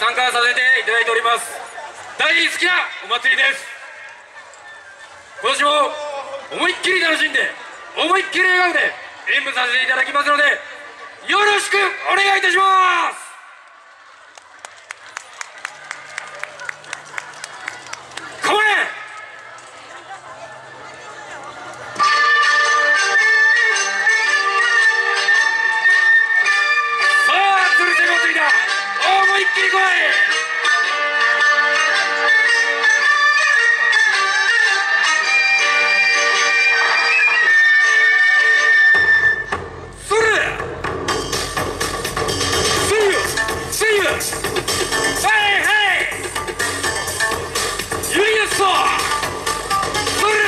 参加させていただいております大好きなお祭りです。今年も思いっきり楽しんで思いっきり笑顔で演舞させていただきますのでよろしくお願いいたします。come on!思いっきり来い。それSee you Hey hey よいしょそれ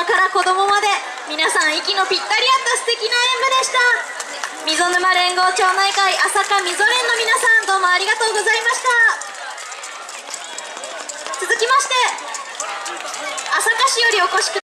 から子供まで皆さん息のぴったり合った素敵な演舞でした。溝沼連合町内会朝霞溝連の皆さん、どうもありがとうございました。続きまして朝霞市よりお越しください。